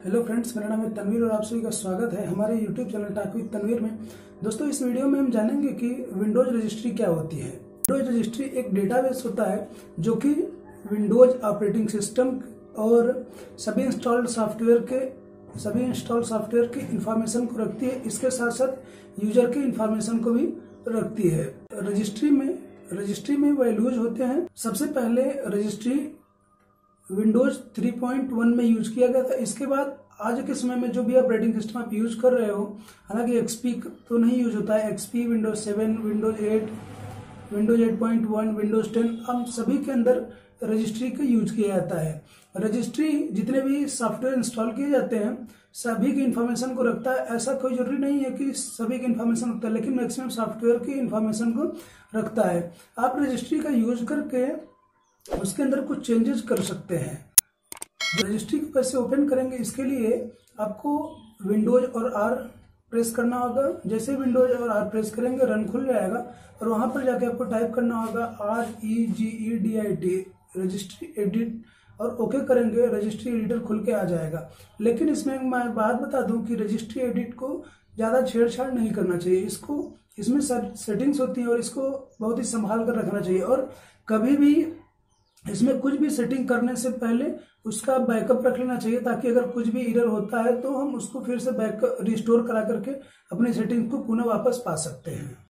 Hello friends, मेरा नाम है तनवीर और आप सभी का स्वागत है हमारे YouTube channel talk with Tanveer में। दोस्तों, इस वीडियो में हम जानेंगे कि विंडोज रजिस्ट्री क्या होती है। विंडोज रजिस्ट्री एक डेटाबेस होता है जो कि विंडोज ऑपरेटिंग सिस्टम और सभी इंस्टॉल्ड सॉफ्टवेयर के इंफॉर्मेशन को रखती है। इसके साथ साथ यूजर के इंफॉर्मेशन को भी रखती है। रजिस्ट्री में वैल्यूज होते हैं। सबसे पहले रजिस्ट्री विंडोज 3.1 में यूज किया गया था। इसके बाद आज के समय में जो भी ऑपरेटिंग सिस्टम आप यूज कर रहे हो, हालांकि एक्सपी तो नहीं यूज होता है, XP, Windows 7, Windows 8, Windows 8.1, Windows 10, हम सभी के अंदर रजिस्ट्री का यूज किया जाता है। रजिस्ट्री जितने भी सॉफ्टवेयर इंस्टॉल किए जाते हैं सभी की इंफॉर्मेशन को रखता है। ऐसा कोई जरूरी नहीं है कि सभी की इंफॉर्मेशन रखता है, लेकिन मैक्सिमम सॉफ्टवेयर की इंफॉर्मेशन को रखता है। आप रजिस्ट्री का यूज करके उसके अंदर कुछ चेंजेस कर सकते हैं। रजिस्ट्री को कैसे ओपन करेंगे, इसके लिए आपको विंडोज और आर प्रेस करना होगा। जैसे विंडोज और आर प्रेस करेंगे रन खुल जाएगा और वहां पर जाके आपको टाइप करना होगा REGEDIT रजिस्ट्री एडिट और ओके करेंगे, रजिस्ट्री एडिटर खुल के आ जाएगा। लेकिन इसमें मैं बात बता दूं कि रजिस्ट्री एडिट को ज्यादा छेड़छाड़ नहीं करना चाहिए। इसमें सेटिंग्स होती है और इसको बहुत ही संभाल कर रखना चाहिए। और कभी भी इसमें कुछ भी सेटिंग करने से पहले उसका बैकअप रख लेना चाहिए, ताकि अगर कुछ भी एरर होता है तो हम उसको फिर से रिस्टोर करा करके अपनी सेटिंग को पुनः वापस पा सकते हैं।